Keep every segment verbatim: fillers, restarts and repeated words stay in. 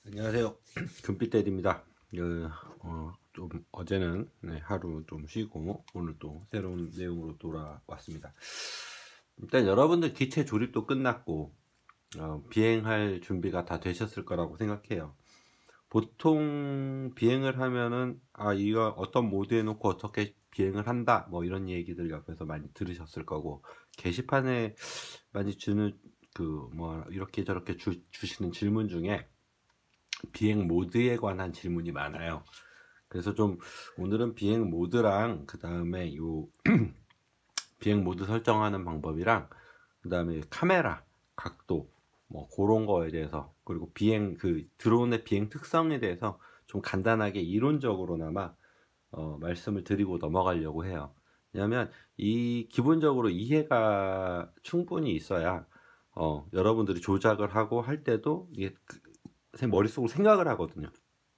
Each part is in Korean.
안녕하세요. 금빛대리입니다. 그, 어, 좀 어제는 네, 하루 좀 쉬고 오늘 또 새로운 내용으로 돌아왔습니다. 일단 여러분들 기체 조립도 끝났고 어, 비행할 준비가 다 되셨을 거라고 생각해요. 보통 비행을 하면은 아 이거 어떤 모드에 놓고 어떻게 비행을 한다 뭐 이런 얘기들 옆에서 많이 들으셨을 거고 게시판에 많이 주는 그 뭐 이렇게 저렇게 주, 주시는 질문 중에 비행 모드에 관한 질문이 많아요. 그래서 좀 오늘은 비행 모드랑 그 다음에 요 비행 모드 설정하는 방법이랑 그 다음에 카메라 각도 뭐 그런 거에 대해서 그리고 비행 그 드론의 비행 특성에 대해서 좀 간단하게 이론적으로나마 어, 말씀을 드리고 넘어가려고 해요. 왜냐하면 이 기본적으로 이해가 충분히 있어야 어, 여러분들이 조작을 하고 할 때도 이게 그, 머릿속으로 생각을 하거든요.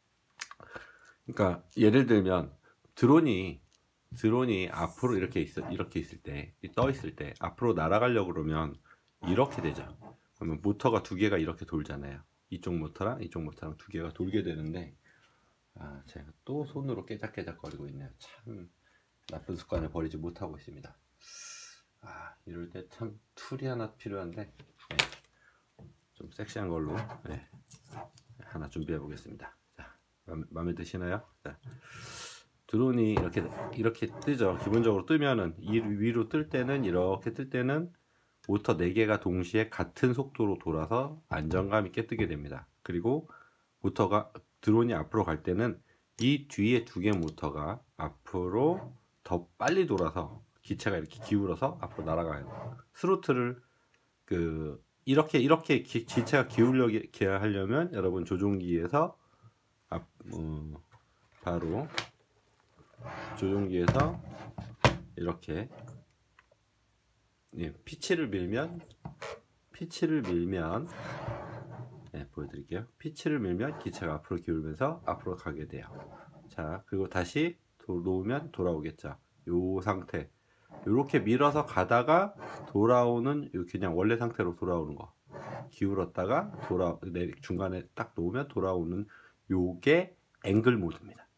그러니까 예를 들면 드론이 드론이 앞으로 이렇게 있 이렇게 있을 때 떠 있을 때 앞으로 날아가려고 그러면 이렇게 되죠. 그러면 모터가 두 개가 이렇게 돌잖아요. 이쪽 모터랑 이쪽 모터랑 두 개가 돌게 되는데 아 제가 또 손으로 깨작깨작거리고 있네요. 참 나쁜 습관을 버리지 못하고 있습니다. 아 이럴 때 참 툴이 하나 필요한데 네. 좀 섹시한 걸로 네. 하나 준비해 보겠습니다. 자, 마음에 드시나요? 자, 드론이 이렇게 이렇게 뜨죠. 기본적으로 뜨면은 이 위로 뜰 때는 이렇게 뜰 때는 모터 네 개가 동시에 같은 속도로 돌아서 안정감 있게 뜨게 됩니다. 그리고 모터가 드론이 앞으로 갈 때는 이 뒤에 두 개 모터가 앞으로 더 빨리 돌아서 기체가 이렇게 기울어서 앞으로 날아가요. 스로틀을 그 이렇게 이렇게 기, 기체가 기울게 하려면 여러분 조종기에서 앞, 어, 바로 조종기에서 이렇게 예, 피치를 밀면 피치를 밀면 네, 보여드릴게요. 피치를 밀면 기체가 앞으로 기울면서 앞으로 가게 돼요. 자 그리고 다시 도, 놓으면 돌아오겠죠. 요 상태 이렇게 밀어서 가다가 돌아오는 그냥 원래 상태로 돌아오는 거 기울었다가 돌아 중간에 딱 놓으면 돌아오는 요게 앵글 모드입니다.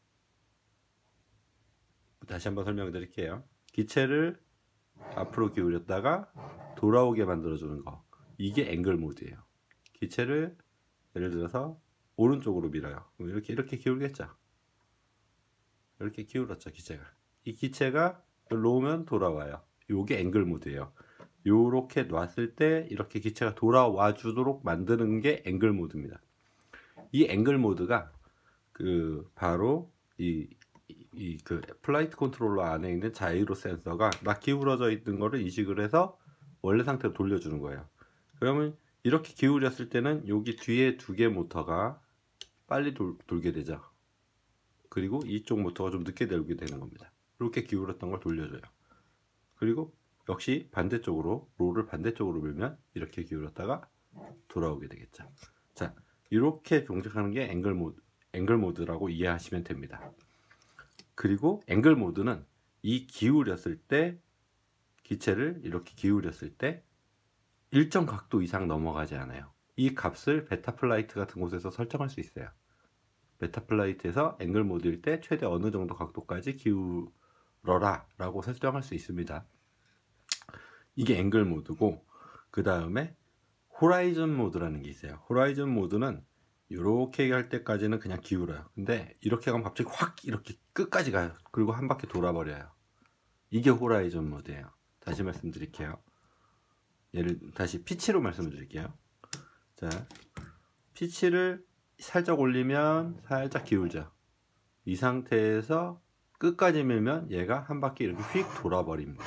다시 한번 설명드릴게요. 기체를 앞으로 기울였다가 돌아오게 만들어주는 거 이게 앵글 모드예요. 기체를 예를 들어서 오른쪽으로 밀어요. 이렇게 이렇게 기울겠죠. 이렇게 기울었죠 기체가. 이 기체가 놓으면 돌아와요. 요게 앵글 모드예요. 요렇게 놨을 때 이렇게 기체가 돌아와 주도록 만드는 게 앵글 모드입니다. 이 앵글 모드가 그 바로 이 이 그 플라이트 컨트롤러 안에 있는 자이로 센서가 막 기울어져 있는 거를 인식을 해서 원래 상태로 돌려주는 거예요. 그러면 이렇게 기울였을 때는 여기 뒤에 두 개 모터가 빨리 돌, 돌게 되죠. 그리고 이쪽 모터가 좀 늦게 돌게 되는 겁니다. 이렇게 기울었던 걸 돌려줘요. 그리고 역시 반대쪽으로 롤을 반대쪽으로 밀면 이렇게 기울었다가 돌아오게 되겠죠. 자, 이렇게 동작하는 게 앵글 모드, 앵글 모드라고 이해하시면 됩니다. 그리고 앵글 모드는 이 기울였을 때 기체를 이렇게 기울였을 때 일정 각도 이상 넘어가지 않아요. 이 값을 베타플라이트 같은 곳에서 설정할 수 있어요. 베타플라이트에서 앵글 모드일 때 최대 어느 정도 각도까지 기울어라 라고 설정할 수 있습니다. 이게 앵글 모드고 그 다음에 호라이즌 모드라는 게 있어요. 호라이즌 모드는 이렇게 할 때까지는 그냥 기울어요. 근데 이렇게 가면 갑자기 확 이렇게 끝까지 가요. 그리고 한 바퀴 돌아버려요. 이게 호라이즌 모드예요. 다시 말씀드릴게요. 예를 다시 피치로 말씀드릴게요. 자, 피치를 살짝 올리면 살짝 기울죠. 이 상태에서 끝까지 밀면 얘가 한 바퀴 이렇게 휙 돌아버립니다.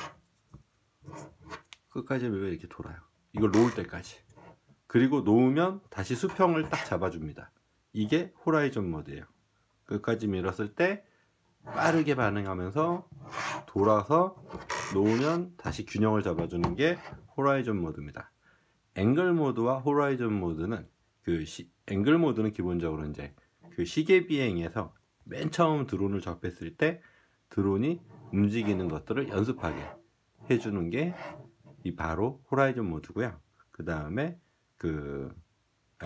끝까지 밀면 이렇게 돌아요. 이걸 놓을 때까지. 그리고 놓으면 다시 수평을 딱 잡아줍니다. 이게 호라이즌 모드예요. 끝까지 밀었을 때 빠르게 반응하면서 돌아서 놓으면 다시 균형을 잡아주는 게 호라이즌 모드입니다. 앵글 모드와 호라이즌 모드는 그 시, 앵글 모드는 기본적으로 이제 그 시계 비행에서 맨 처음 드론을 접했을 때 드론이 움직이는 것들을 연습하게 해주는 게 이 바로 호라이즌 모드고요. 그 다음에 그 아니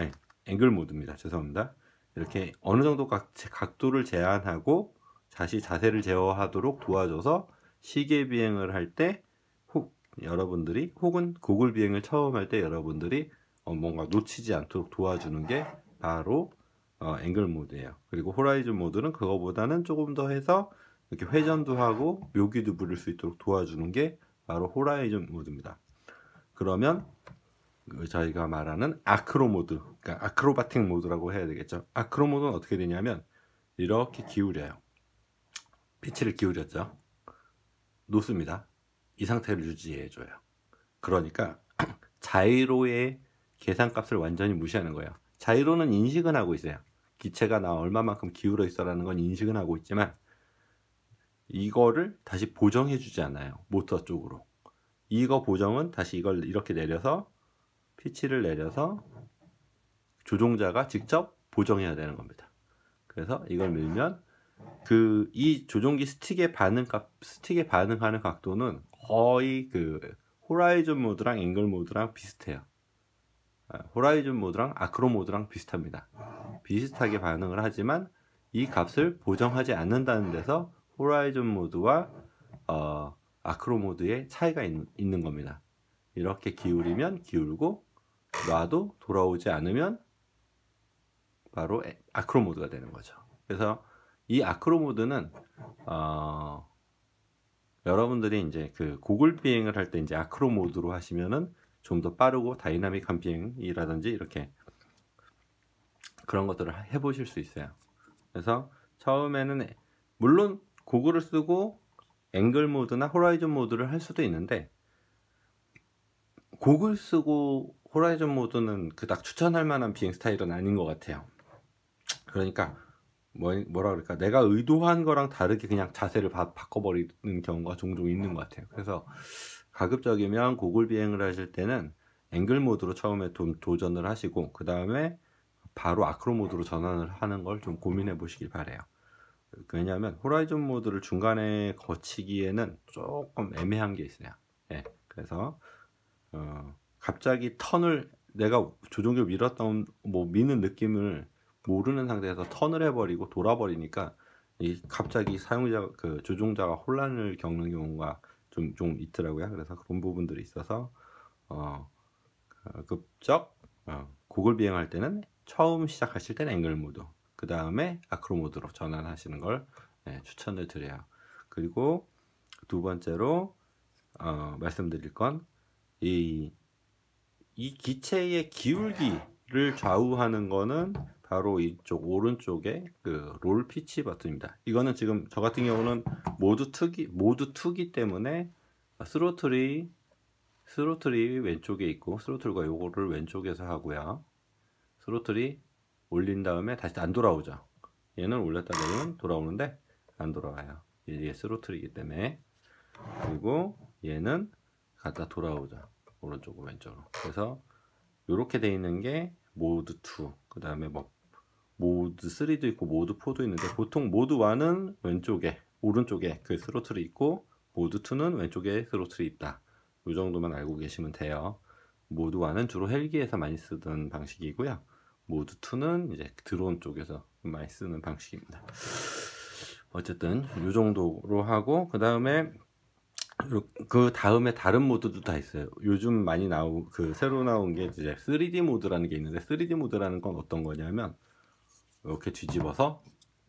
앵글 모드입니다. 죄송합니다. 이렇게 어느 정도 각, 각도를 제한하고 다시 자세를 제어하도록 도와줘서 시계 비행을 할 때 여러분들이 혹은 고글 비행을 처음 할 때 여러분들이 어, 뭔가 놓치지 않도록 도와주는 게 바로 어, 앵글 모드예요. 그리고 호라이즌 모드는 그거보다는 조금 더 해서 이렇게 회전도 하고 묘기도 부릴 수 있도록 도와주는 게 바로 호라이즌 모드입니다. 그러면 저희가 말하는 아크로 모드, 그러니까 아크로바틱 모드라고 해야 되겠죠. 아크로 모드는 어떻게 되냐면 이렇게 기울여요. 피치를 기울였죠. 놓습니다. 이 상태를 유지해줘요. 그러니까 자이로의 계산값을 완전히 무시하는 거예요. 자이로는 인식은 하고 있어요. 기체가 나 얼마만큼 기울어 있어라는 건 인식은 하고 있지만 이거를 다시 보정해 주지 않아요. 모터 쪽으로. 이거 보정은 다시 이걸 이렇게 내려서 피치를 내려서 조종자가 직접 보정해야 되는 겁니다. 그래서 이걸 밀면 그 이 조종기 스틱의 반응 값 스틱에 반응하는 각도는 거의 그 호라이즌 모드랑 앵글 모드랑 비슷해요. 호라이즌 모드랑 아크로 모드랑 비슷합니다. 비슷하게 반응을 하지만 이 값을 보정하지 않는다는 데서 호라이즌 모드와 어, 아크로 모드의 차이가 있, 있는 겁니다. 이렇게 기울이면 기울고 놔도 돌아오지 않으면 바로 아크로 모드가 되는 거죠. 그래서 이 아크로 모드는 어, 여러분들이 이제 그 고글 비행을 할 때 이제 아크로 모드로 하시면은 좀 더 빠르고 다이나믹한 비행이라든지 이렇게 그런 것들을 해보실 수 있어요. 그래서 처음에는 물론 고글을 쓰고 앵글 모드나 호라이즌 모드를 할 수도 있는데 고글 쓰고 호라이즌 모드는 그닥 추천할 만한 비행 스타일은 아닌 것 같아요. 그러니까 뭐, 뭐라 그럴까 내가 의도한 거랑 다르게 그냥 자세를 바, 바꿔버리는 경우가 종종 있는 것 같아요. 그래서 가급적이면 고글 비행을 하실 때는 앵글 모드로 처음에 도, 도전을 하시고 그 다음에 바로 아크로 모드로 전환을 하는 걸 좀 고민해 보시길 바래요. 왜냐하면 호라이즌 모드를 중간에 거치기에는 조금 애매한 게 있어요. 네, 그래서 어, 갑자기 턴을 내가 조종기를 밀었던 뭐 미는 느낌을 모르는 상태에서 턴을 해버리고 돌아버리니까 이 갑자기 사용자 그 조종자가 혼란을 겪는 경우가 좀, 좀 있더라고요. 그래서 그런 부분들이 있어서 어, 급적 어, 고글 비행할 때는 처음 시작하실 때는 앵글 모드 그 다음에 아크로 모드로 전환하시는 걸 네, 추천을 드려요. 그리고 두 번째로 어, 말씀드릴 건 이 이 기체의 기울기를 좌우하는 거는 바로 이쪽 오른쪽에 그 롤 피치 버튼입니다. 이거는 지금 저 같은 경우는 모드 투기 모드 투기 때문에 스로틀이 스로틀이 왼쪽에 있고 스로틀과 요거를 왼쪽에서 하고요. 스로틀이 올린 다음에 다시 안 돌아오죠. 얘는 올렸다 내리면 돌아오는데 안 돌아와요. 이게 스로틀이기 때문에. 그리고 얘는 갖다 돌아오죠. 오른쪽으로 왼쪽으로. 그래서 이렇게 돼 있는 게 모드 투. 그 다음에 뭐 모드 쓰리도 있고 모드 포도 있는데 보통 모드 원은 왼쪽에 오른쪽에 그 스로틀이 있고 모드 투는 왼쪽에 스로틀이 있다. 이 정도만 알고 계시면 돼요. 모드 원은 주로 헬기에서 많이 쓰던 방식이고요. 모드 투는 이제 드론 쪽에서 많이 쓰는 방식입니다. 어쨌든 이 정도로 하고 그 다음에 그 다음에 다른 모드도 다 있어요. 요즘 많이 나오 그 새로 나온 게 이제 쓰리디 모드라는 게 있는데 쓰리디 모드라는 건 어떤 거냐면 이렇게 뒤집어서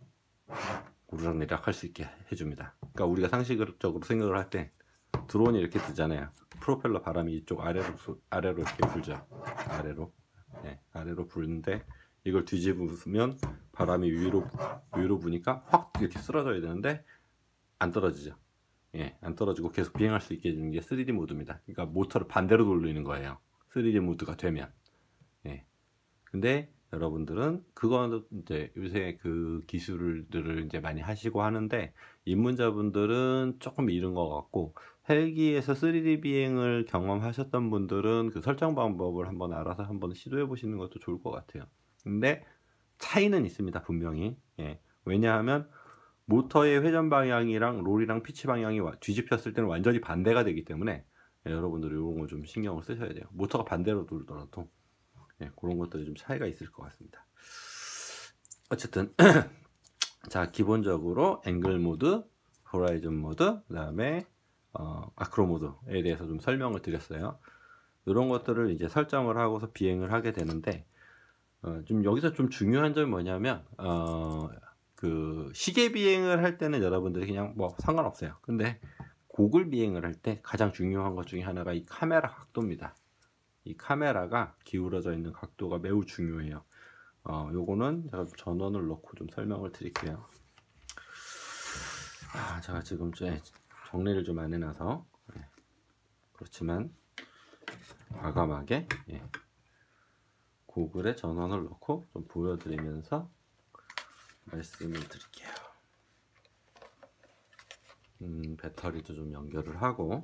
오르락내리락 할 수 있게 해줍니다. 그러니까 우리가 상식적으로 생각을 할 때 드론이 이렇게 뜨잖아요. 프로펠러 바람이 이쪽 아래로 아래로 이렇게 불죠. 아래로 네, 아래로 부는데 이걸 뒤집으면 바람이 위로 위로 부니까 확 이렇게 쓰러져야 되는데 안 떨어지죠. 예, 안 떨어지고 계속 비행할 수 있게 해주는 게 쓰리디 모드입니다. 그러니까 모터를 반대로 돌리는 거예요. 쓰리디 모드가 되면. 예. 근데 여러분들은 그거는 이제 요새 그 기술들을 이제 많이 하시고 하는데 입문자분들은 조금 이른 것 같고 헬기에서 쓰리디 비행을 경험하셨던 분들은 그 설정 방법을 한번 알아서 한번 시도해 보시는 것도 좋을 것 같아요. 근데 차이는 있습니다. 분명히. 예. 왜냐하면 모터의 회전 방향이랑 롤이랑 피치 방향이 뒤집혔을 때는 완전히 반대가 되기 때문에 예, 여러분들이 이런 거 좀 신경을 쓰셔야 돼요. 모터가 반대로 돌더라도 예, 그런 것들이 좀 차이가 있을 것 같습니다. 어쨌든 자, 기본적으로 앵글 모드, 호라이즌 모드, 그 다음에 어, 아크로 모드에 대해서 좀 설명을 드렸어요. 이런 것들을 이제 설정을 하고서 비행을 하게 되는데, 어, 좀 여기서 좀 중요한 점이 뭐냐면, 어, 그 시계 비행을 할 때는 여러분들이 그냥 뭐 상관없어요. 근데 고글 비행을 할 때 가장 중요한 것 중에 하나가 이 카메라 각도입니다. 이 카메라가 기울어져 있는 각도가 매우 중요해요. 어, 요거는 제가 전원을 넣고 좀 설명을 드릴게요. 아, 제가 지금 좀 정리를 좀 안 해놔서 예. 그렇지만 과감하게 예. 고글에 전원을 넣고 좀 보여드리면서 말씀을 드릴게요. 음, 배터리도 좀 연결을 하고.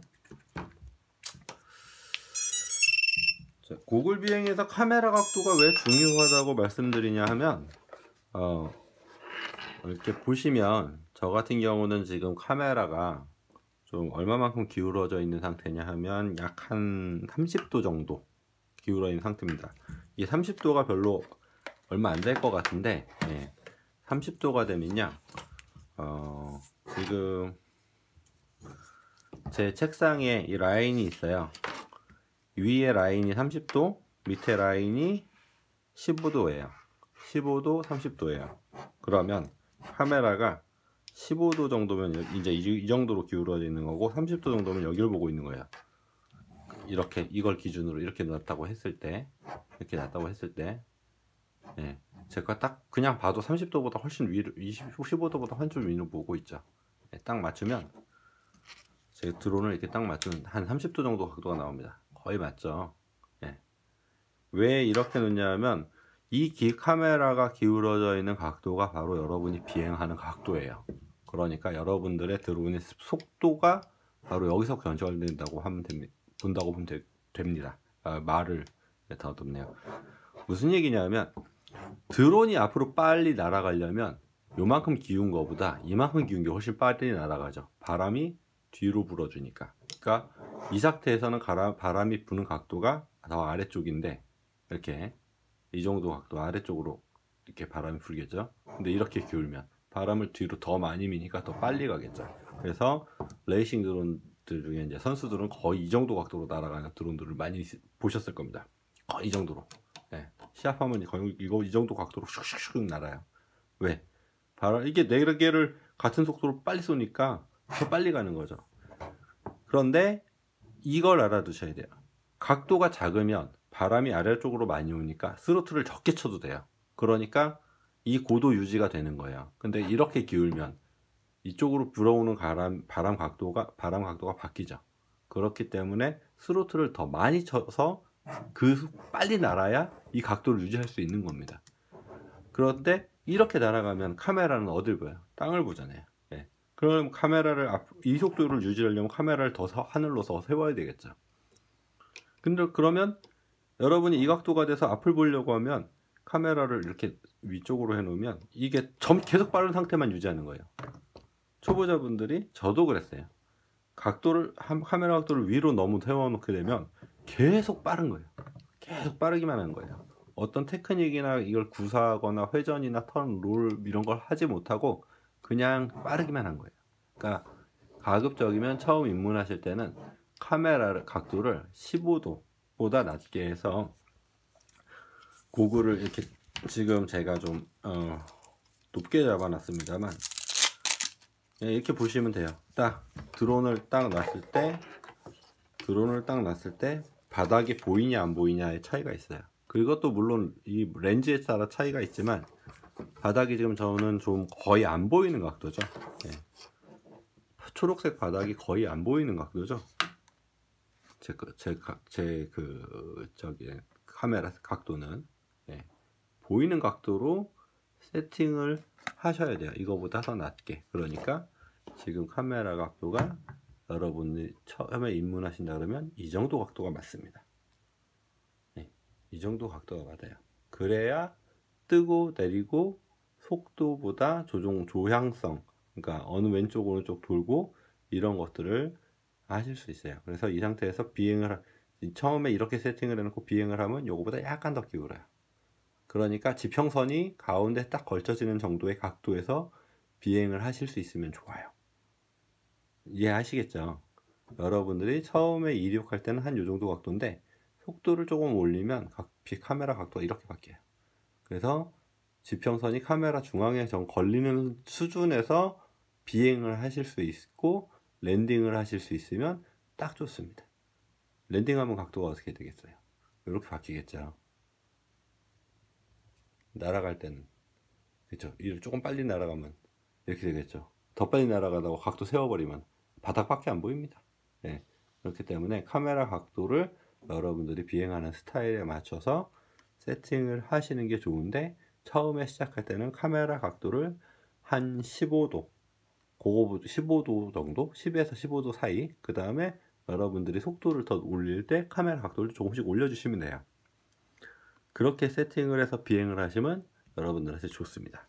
자, 고글 비행에서 카메라 각도가 왜 중요하다고 말씀드리냐 하면, 어, 이렇게 보시면 저 같은 경우는 지금 카메라가 좀 얼마만큼 기울어져 있는 상태냐 하면 약 한 삼십 도 정도 기울어 있는 상태입니다. 이 삼십 도가 별로 얼마 안 될 것 같은데, 예, 삼십 도가 되면요, 어, 지금 제 책상에 이 라인이 있어요. 위에 라인이 삼십 도, 밑에 라인이 십오 도예요. 십오 도, 삼십 도예요. 그러면 카메라가 십오 도 정도면 이제 이 정도로 기울어져 있는 거고, 삼십 도 정도면 여기를 보고 있는 거예요. 이렇게, 이걸 기준으로 이렇게 놨다고 했을 때, 이렇게 놨다고 했을 때, 예, 제가 딱 그냥 봐도 삼십 도보다 훨씬 위로, 십오 도보다 훨씬 위로 보고 있죠. 예, 딱 맞추면, 제 드론을 이렇게 딱 맞추면 한 삼십 도 정도 각도가 나옵니다. 거의 맞죠. 예. 왜 이렇게 놓냐면, 이 기, 카메라가 기울어져 있는 각도가 바로 여러분이 비행하는 각도예요. 그러니까 여러분들의 드론의 속도가 바로 여기서 결정된다고 하면 됩니다. 본다고 보면 되, 됩니다. 아, 말을 더듬네요. 무슨 얘기냐면, 드론이 앞으로 빨리 날아가려면 요만큼 기운 거보다 이만큼 기운 게 훨씬 빨리 날아가죠. 바람이 뒤로 불어주니까. 그러니까 이 상태에서는 가라, 바람이 부는 각도가 더 아래쪽인데, 이렇게 이 정도 각도 아래쪽으로 이렇게 바람이 불겠죠. 근데 이렇게 기울면 바람을 뒤로 더 많이 미니까 더 빨리 가겠죠. 그래서 레이싱 드론들 중에 이제 선수들은 거의 이 정도 각도로 날아가는 드론들을 많이 보셨을 겁니다. 거의 이 정도로. 네. 시합하면 거의 이거 이 정도 각도로 슉슉슉 날아요. 왜? 바람, 이게 네 개를 같은 속도로 빨리 쏘니까 더 빨리 가는 거죠. 그런데 이걸 알아두셔야 돼요. 각도가 작으면 바람이 아래쪽으로 많이 오니까 스로틀을 적게 쳐도 돼요. 그러니까 이 고도 유지가 되는 거예요. 근데 이렇게 기울면 이쪽으로 불어오는 바람, 바람 각도가 바람 각도가 바뀌죠. 그렇기 때문에 스로틀을 더 많이 쳐서 그 빨리 날아야 이 각도를 유지할 수 있는 겁니다. 그런데 이렇게 날아가면 카메라는 어딜 봐요? 땅을 보잖아요. 예. 그럼 카메라를 앞, 이 속도를 유지하려면 카메라를 더 하늘로 더 세워야 되겠죠. 근데 그러면 여러분이 이 각도가 돼서 앞을 보려고 하면 카메라를 이렇게 위쪽으로 해놓으면 이게 점 계속 빠른 상태만 유지하는 거예요. 초보자분들이, 저도 그랬어요. 각도를, 카메라 각도를 위로 너무 세워놓게 되면 계속 빠른 거예요. 계속 빠르기만 하는 거예요. 어떤 테크닉이나 이걸 구사하거나 회전이나 턴, 롤 이런 걸 하지 못하고 그냥 빠르기만 한 거예요. 그러니까 가급적이면 처음 입문하실 때는 카메라 각도를 십오 도보다 낮게 해서, 고글을 이렇게 지금 제가 좀 어, 높게 잡아놨습니다만, 이렇게 보시면 돼요. 딱 드론을 딱 놨을 때 드론을 딱 놨을 때 바닥이 보이냐 안 보이냐의 차이가 있어요. 그것도 물론 이 렌즈에 따라 차이가 있지만, 바닥이 지금 저는 좀 거의 안 보이는 각도죠. 네. 초록색 바닥이 거의 안 보이는 각도죠. 제 그 제 제 그 저기 카메라 각도는, 네. 보이는 각도로 세팅을 하셔야 돼요. 이거보다 더 낮게. 그러니까 지금 카메라 각도가 여러분이 처음에 입문하신다 그러면 이 정도 각도가 맞습니다. 네, 이 정도 각도가 맞아요. 그래야 뜨고 내리고 속도보다 조종 조향성, 그러니까 어느 왼쪽 오른쪽 돌고 이런 것들을 하실 수 있어요. 그래서 이 상태에서 비행을 처음에 이렇게 세팅을 해놓고 비행을 하면 요거보다 약간 더 기울어요. 그러니까 지평선이 가운데 딱 걸쳐지는 정도의 각도에서 비행을 하실 수 있으면 좋아요. 이해하시겠죠? 여러분들이 처음에 이륙할 때는 한 요 정도 각도인데 속도를 조금 올리면 각, 카메라 각도가 이렇게 바뀌어요. 그래서 지평선이 카메라 중앙에 정 걸리는 수준에서 비행을 하실 수 있고 랜딩을 하실 수 있으면 딱 좋습니다. 랜딩하면 각도가 어떻게 되겠어요? 이렇게 바뀌겠죠. 날아갈 때는 그렇죠. 조금 빨리 날아가면 이렇게 되겠죠. 더 빨리 날아가다가 각도 세워버리면 바닥밖에 안 보입니다. 네. 그렇기 때문에 카메라 각도를 여러분들이 비행하는 스타일에 맞춰서 세팅을 하시는 게 좋은데, 처음에 시작할 때는 카메라 각도를 한 십오 도, 그거 십오 도 정도, 십에서 십오 도 사이, 그 다음에 여러분들이 속도를 더 올릴 때 카메라 각도를 조금씩 올려주시면 돼요. 그렇게 세팅을 해서 비행을 하시면 여러분들한테 좋습니다.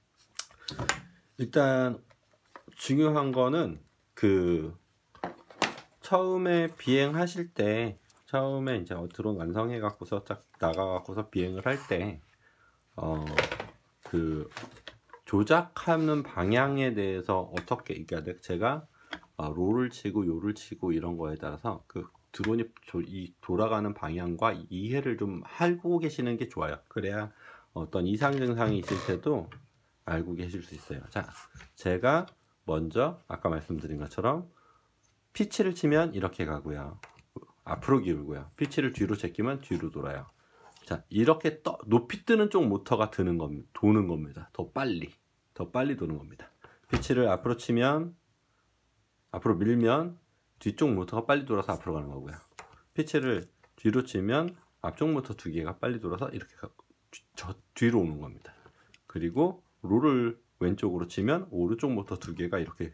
일단 중요한 거는 그 처음에 비행하실 때, 처음에 이제 드론 완성해 갖고서 딱 나가 갖고서 비행을 할 때 어 그 조작하는 방향에 대해서 어떻게, 그러니까 제가 어, 롤을 치고 요를 치고 이런 거에 따라서 그 드론이 조, 이 돌아가는 방향과 이해를 좀 하고 계시는 게 좋아요. 그래야 어떤 이상 증상이 있을 때도 알고 계실 수 있어요. 자, 제가 먼저 아까 말씀드린 것처럼 피치를 치면 이렇게 가고요. 앞으로 기울고요. 피치를 뒤로 제끼면 뒤로 돌아요. 자, 이렇게 떠, 높이 뜨는 쪽 모터가 드는 겁니다. 도는 겁니다. 더 빨리. 더 빨리 도는 겁니다. 피치를 앞으로 치면, 앞으로 밀면 뒤쪽 모터가 빨리 돌아서 앞으로 가는 거고요. 피치를 뒤로 치면 앞쪽 모터 두 개가 빨리 돌아서 이렇게 가, 저, 뒤로 오는 겁니다. 그리고 롤을 왼쪽으로 치면 오른쪽 모터 두 개가 이렇게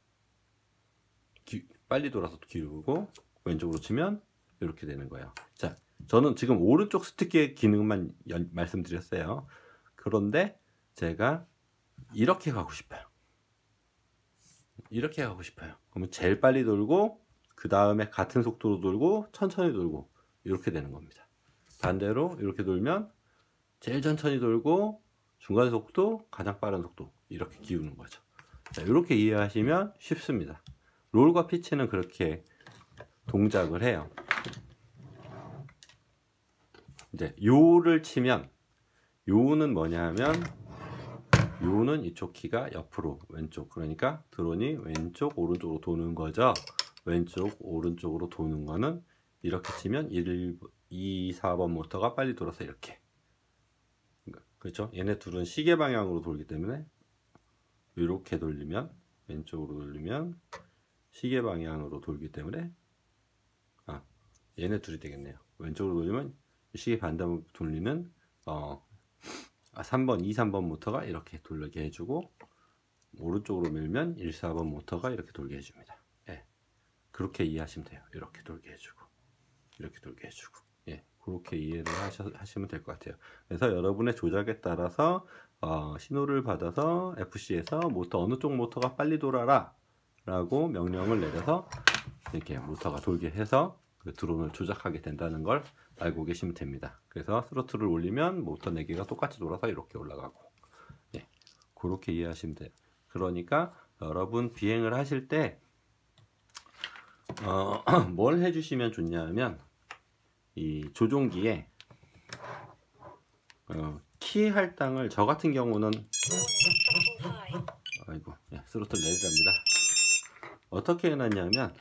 기, 빨리 돌아서 기울고, 왼쪽으로 치면 이렇게 되는 거예요. 자, 저는 지금 오른쪽 스틱의 기능만 연, 말씀드렸어요. 그런데 제가 이렇게 가고 싶어요. 이렇게 가고 싶어요. 그러면 제일 빨리 돌고, 그 다음에 같은 속도로 돌고, 천천히 돌고, 이렇게 되는 겁니다. 반대로 이렇게 돌면 제일 천천히 돌고, 중간 속도, 가장 빠른 속도, 이렇게 기우는 거죠. 자, 이렇게 이해하시면 쉽습니다. 롤과 피치는 그렇게 동작을 해요. 이제 요를 치면, 요는 뭐냐 하면, 요는 이쪽 키가 옆으로 왼쪽, 그러니까 드론이 왼쪽 오른쪽으로 도는 거죠. 왼쪽 오른쪽으로 도는 거는 이렇게 치면 일, 이, 사 번 모터가 빨리 돌아서 이렇게, 그렇죠? 얘네 둘은 시계 방향으로 돌기 때문에 이렇게 돌리면, 왼쪽으로 돌리면 시계 방향으로 돌기 때문에, 아, 얘네 둘이 되겠네요. 왼쪽으로 돌리면 시계 반대로 돌리는 어, 아, 삼 번, 이, 삼 번 모터가 이렇게 돌게 해주고, 오른쪽으로 밀면 일, 사 번 모터가 이렇게 돌게 해줍니다. 예, 그렇게 이해하시면 돼요. 이렇게 돌게 해주고, 이렇게 돌게 해주고, 예, 그렇게 이해를 하셔, 하시면 될 것 같아요. 그래서 여러분의 조작에 따라서 어, 신호를 받아서 에프씨에서 모터, 어느 쪽 모터가 빨리 돌아라 라고 명령을 내려서 이렇게 모터가 돌게 해서 그 드론을 조작하게 된다는 걸 알고 계시면 됩니다. 그래서 스로틀을 올리면 모터 네 개가 똑같이 돌아서 이렇게 올라가고, 예, 그렇게 이해하시면 돼요. 그러니까 여러분 비행을 하실 때 어, 뭘 해주시면 좋냐면, 이 조종기에 어, 키 할당을, 저 같은 경우는 아이고, 예, 스로틀 내리랍니다. 어떻게 해놨냐면,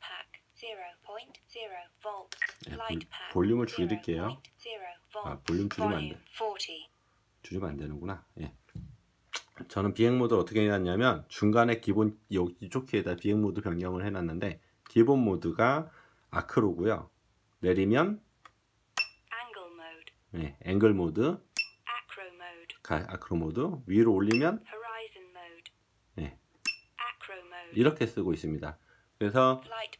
예, 볼륨을 줄일게요. 아, 볼륨 줄이면 안 돼. 줄이면 안 되는구나. 예. 저는 비행 모드를 어떻게 해놨냐면, 중간에 기본, 여기 이쪽 키에다 비행 모드 변경을 해놨는데, 기본 모드가 아크로고요. 내리면 예, 앵글 모드, 아크로 모드, 위로 올리면 예, 이렇게 쓰고 있습니다. 그래서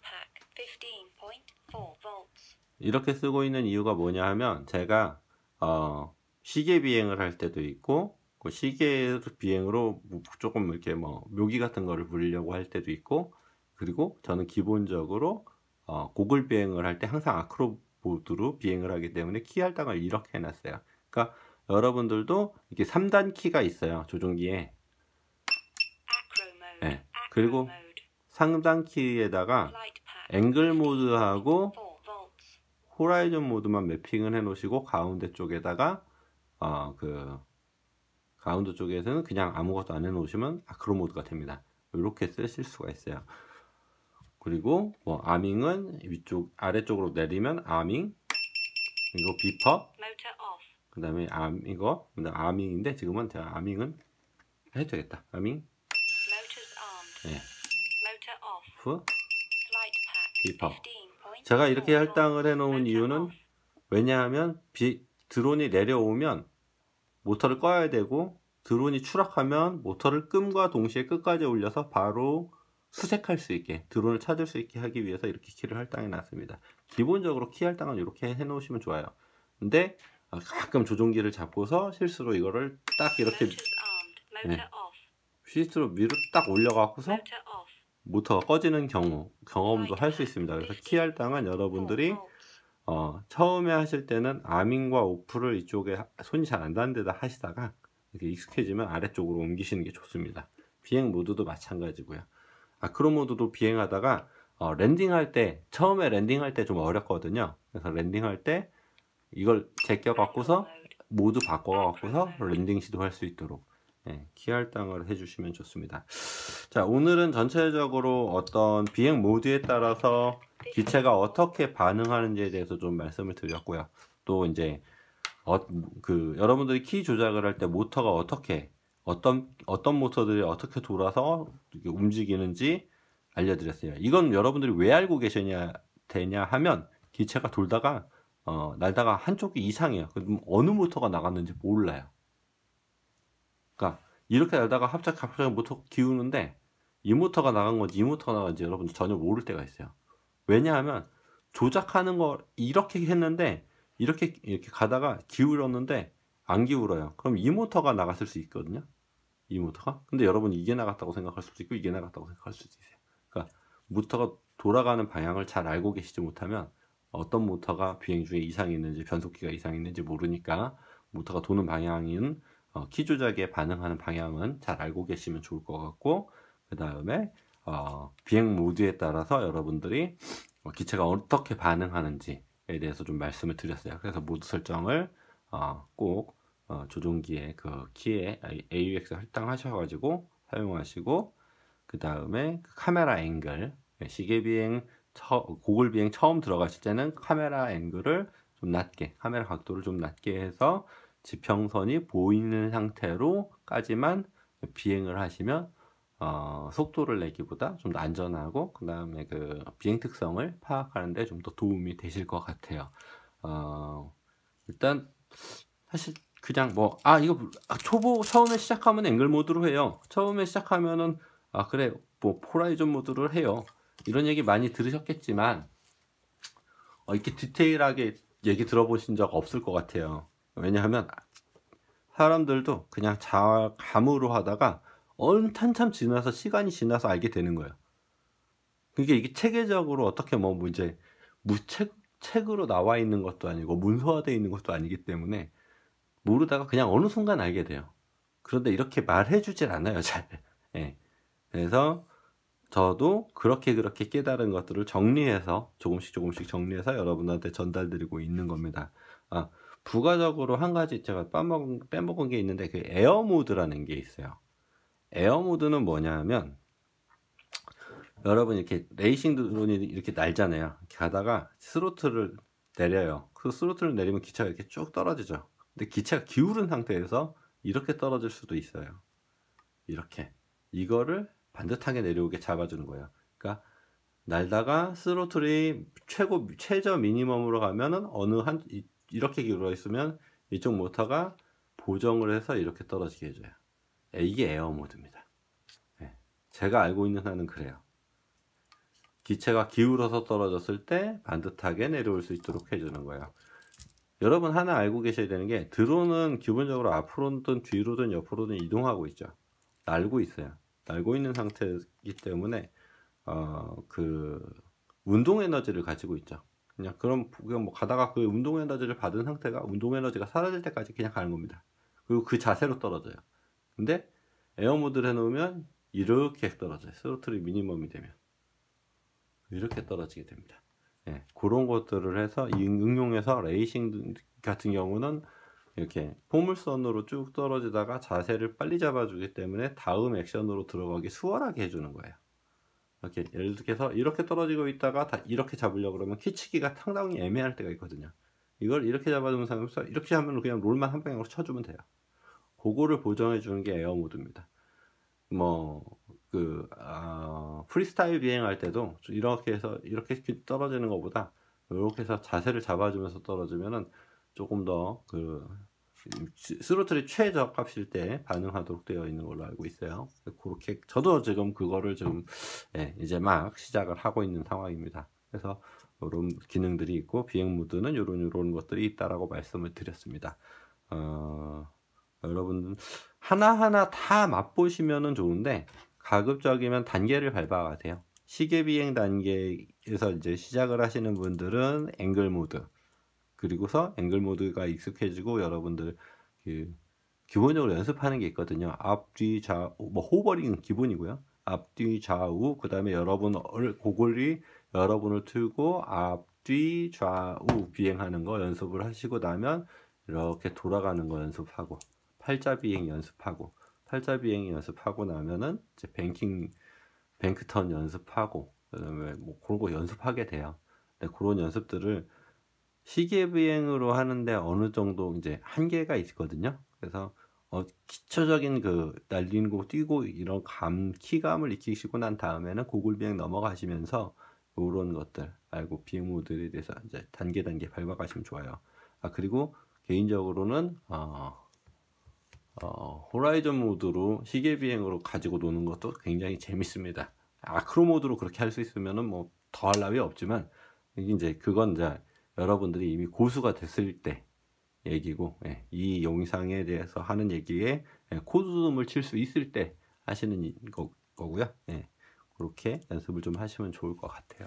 이렇게 쓰고 있는 이유가 뭐냐 하면, 제가 어, 시계 비행을 할 때도 있고, 그 시계 비행으로 조금 이렇게 뭐 묘기 같은 거를 부리려고 할 때도 있고, 그리고 저는 기본적으로 어, 고글 비행을 할 때 항상 아크로 모드로 비행을 하기 때문에 키 할당을 이렇게 해놨어요. 그러니까 여러분들도 이렇게 삼 단 키가 있어요. 조종기에. 네. 그리고 상단 키에다가 앵글 모드하고 호라이즌 모드만 매핑을 해 놓으시고 가운데 쪽에다가 어, 그 가운데 쪽에서는 그냥 아무것도 안 해 놓으시면 아크로 모드가 됩니다. 이렇게 쓰실 수가 있어요. 그리고 뭐 아밍은 위쪽 아래쪽으로 내리면 아밍, 이거 비퍼, 그 다음에 암 이거 아밍인데 지금은 제가 아밍은 해도 되겠다. 아밍, 네. 오프, 비퍼. 제가 이렇게 할당을 해 놓은 이유는 왜냐하면 비, 드론이 내려오면 모터를 꺼야 되고 드론이 추락하면 모터를 끔과 동시에 끝까지 올려서 바로 수색할 수 있게, 드론을 찾을 수 있게 하기 위해서 이렇게 키를 할당해 놨습니다. 기본적으로 키 할당은 이렇게 해 놓으시면 좋아요. 근데 가끔 조종기를 잡고서 실수로 이거를 딱 이렇게 네, 실수로 위로 딱 올려 갖고서 모터가 꺼지는 경우 경험도 할 수 있습니다. 그래서 키 할당은 여러분들이 어, 처음에 하실 때는 아밍과 오프를 이쪽에 손이 잘 안 닿는 데다 하시다가 이렇게 익숙해지면 아래쪽으로 옮기시는 게 좋습니다. 비행 모드도 마찬가지고요. 아크로 모드도 비행하다가 어, 랜딩할 때 처음에 랜딩할 때 좀 어렵거든요. 그래서 랜딩할 때 이걸 제껴 갖고서 모드 바꿔 갖고서 랜딩 시도할 수 있도록 네, 키 할당을 해주시면 좋습니다. 자, 오늘은 전체적으로 어떤 비행 모드에 따라서 기체가 어떻게 반응하는지에 대해서 좀 말씀을 드렸고요. 또 이제 어, 그 여러분들이 키 조작을 할 때 모터가 어떻게 어떤 어떤 모터들이 어떻게 돌아서 움직이는지 알려드렸어요. 이건 여러분들이 왜 알고 계시냐 되냐 하면 기체가 돌다가 어, 날다가 한쪽이 이상해요. 그럼 어느 모터가 나갔는지 몰라요. 그러니까 이렇게 날다가 갑자기 갑자기 모터 기우는데 이 모터가 나간 건지 이 모터가 나간 건지 여러분들 전혀 모를 때가 있어요. 왜냐하면 조작하는 거 이렇게 했는데 이렇게 이렇게 가다가 기울었는데 안 기울어요. 그럼 이 모터가 나갔을 수 있거든요. 이 모터가. 근데 여러분이 이게 나갔다고 생각할 수도 있고 이게 나갔다고 생각할 수도 있어요. 그러니까 모터가 돌아가는 방향을 잘 알고 계시지 못하면 어떤 모터가 비행 중에 이상이 있는지 변속기가 이상이 있는지 모르니까 모터가 도는 방향인 어, 키 조작에 반응하는 방향은 잘 알고 계시면 좋을 것 같고, 그 다음에 어, 비행 모드에 따라서 여러분들이 어, 기체가 어떻게 반응하는지에 대해서 좀 말씀을 드렸어요. 그래서 모드 설정을 어, 꼭 어, 조종기의 그 키에 에이유엑스 할당하셔가지고 사용하시고, 그 다음에 카메라 앵글, 시계 비행, 처, 고글 비행 처음 들어가실 때는 카메라 앵글을 좀 낮게, 카메라 각도를 좀 낮게 해서 지평선이 보이는 상태로까지만 비행을 하시면 어, 속도를 내기보다 좀 더 안전하고 그 다음에 그 비행 특성을 파악하는데 좀 더 도움이 되실 것 같아요. 어, 일단 사실 그냥 뭐 아 이거 아, 초보 처음에 시작하면 앵글 모드로 해요. 처음에 시작하면은 아 그래 뭐 호라이즌 모드를 해요. 이런 얘기 많이 들으셨겠지만 어, 이렇게 디테일하게 얘기 들어보신 적 없을 것 같아요. 왜냐하면 사람들도 그냥 자 감으로 하다가 어느 한참 지나서 시간이 지나서 알게 되는 거예요. 그게 이게 체계적으로 어떻게 뭐 이제 무책 책으로 나와 있는 것도 아니고 문서화되어 있는 것도 아니기 때문에 모르다가 그냥 어느 순간 알게 돼요. 그런데 이렇게 말해주질 않아요, 잘. 예. 그래서 저도 그렇게 그렇게 깨달은 것들을 정리해서 조금씩 조금씩 정리해서 여러분한테 전달드리고 있는 겁니다. 아, 부가적으로 한 가지 제가 빼먹은, 빼먹은 게 있는데 그 에어 모드라는 게 있어요. 에어 모드는 뭐냐면 여러분 이렇게 레이싱 드론이 이렇게 날잖아요. 이렇게 가다가 스로틀을 내려요. 그 스로틀을 내리면 기체가 이렇게 쭉 떨어지죠. 근데 기체가 기울은 상태에서 이렇게 떨어질 수도 있어요. 이렇게 이거를 반듯하게 내려오게 잡아주는 거예요. 그러니까 날다가 스로틀이 최고 최저 미니멈으로 가면은 어느 한 이렇게 기울어 있으면 이쪽 모터가 보정을 해서 이렇게 떨어지게 해줘요. 이게 에어 모드입니다. 네. 제가 알고 있는 한은 그래요. 기체가 기울어서 떨어졌을 때 반듯하게 내려올 수 있도록 해주는 거예요. 여러분 하나 알고 계셔야 되는 게 드론은 기본적으로 앞으로든 뒤로든 옆으로든 이동하고 있죠. 날고 있어요. 날고 있는 상태이기 때문에 어, 그 운동 에너지를 가지고 있죠. 그냥 그럼 그냥 뭐 가다가 그 운동 에너지를 받은 상태가 운동 에너지가 사라질 때까지 그냥 가는 겁니다. 그리고 그 자세로 떨어져요. 근데 에어 모드를 해놓으면 이렇게 떨어져요. 스로틀이 미니멈이 되면 이렇게 떨어지게 됩니다. 예, 그런 것들을 해서 이 응용해서 레이싱 같은 경우는 이렇게 포물선으로 쭉 떨어지다가 자세를 빨리 잡아주기 때문에 다음 액션으로 들어가기 수월하게 해주는 거예요. 이렇게 예를 들어서 이렇게 떨어지고 있다가 다 이렇게 잡으려고 그러면 키치기가 상당히 애매할 때가 있거든요. 이걸 이렇게 잡아주는 상황에서 이렇게 하면 그냥 롤만 한 방향으로 쳐주면 돼요. 그거를 보정해 주는 게 에어 모드입니다. 뭐 그 아, 프리스타일 비행할 때도 이렇게 해서 이렇게 떨어지는 것보다 이렇게 해서 자세를 잡아주면서 떨어지면은 조금 더 그 스로틀이 최저값일 때 반응하도록 되어 있는 걸로 알고 있어요. 그렇게 저도 지금 그거를 지금 예, 이제 막 시작을 하고 있는 상황입니다. 그래서 이런 기능들이 있고 비행 모드는 이런 이런 것들이 있다라고 말씀을 드렸습니다. 어, 여러분 하나하나 다 맛보시면은 좋은데 가급적이면 단계를 밟아야 돼요. 시계 비행 단계에서 이제 시작을 하시는 분들은 앵글 모드, 그리고서 앵글 모드가 익숙해지고 여러분들 그 기본적으로 연습하는 게 있거든요. 앞뒤 좌우, 뭐 호버링은 기본이고요. 앞뒤 좌우, 그 다음에 여러분 고글이 여러분을 틀고 앞뒤 좌우 비행하는 거 연습을 하시고 나면 이렇게 돌아가는 거 연습하고 팔자 비행 연습하고 팔자 비행 연습하고 나면은 이제 뱅킹 뱅크턴 연습하고 그다음에 뭐 그런 거 연습하게 돼요. 근데 그런 연습들을 시계 비행으로 하는데 어느 정도 이제 한계가 있거든요. 그래서 어, 기초적인 그 날리고 뛰고 이런 감 키감을 익히시고 난 다음에는 고글 비행 넘어가시면서 이런 것들 알고 비행 모드에 대해서 이제 단계 단계 밟아가시면 좋아요. 아 그리고 개인적으로는 어, 어, 호라이즌 모드로 시계 비행으로 가지고 노는 것도 굉장히 재밌습니다. 아크로 모드로 그렇게 할 수 있으면은 뭐 더 할 나위 없지만 이제 그건 이제 여러분들이 이미 고수가 됐을 때 얘기고 예, 이 영상에 대해서 하는 얘기에 예, 코드음을 칠 수 있을 때 하시는 거, 거고요. 예, 그렇게 연습을 좀 하시면 좋을 것 같아요.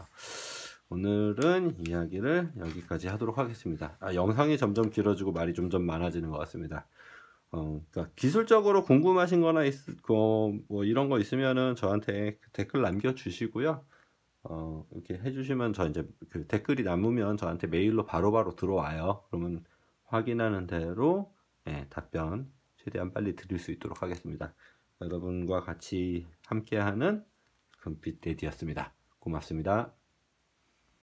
오늘은 이야기를 여기까지 하도록 하겠습니다. 아, 영상이 점점 길어지고 말이 점점 많아지는 것 같습니다. 어, 그러니까 기술적으로 궁금하신 거나 있, 그, 뭐 이런 거 있으면은 저한테 댓글 남겨주시고요. 어, 이렇게 해주시면 저 이제 그 댓글이 남으면 저한테 메일로 바로바로 바로 들어와요. 그러면 확인하는 대로 예, 답변 최대한 빨리 드릴 수 있도록 하겠습니다. 여러분과 같이 함께하는 금빛 데디였습니다. 고맙습니다.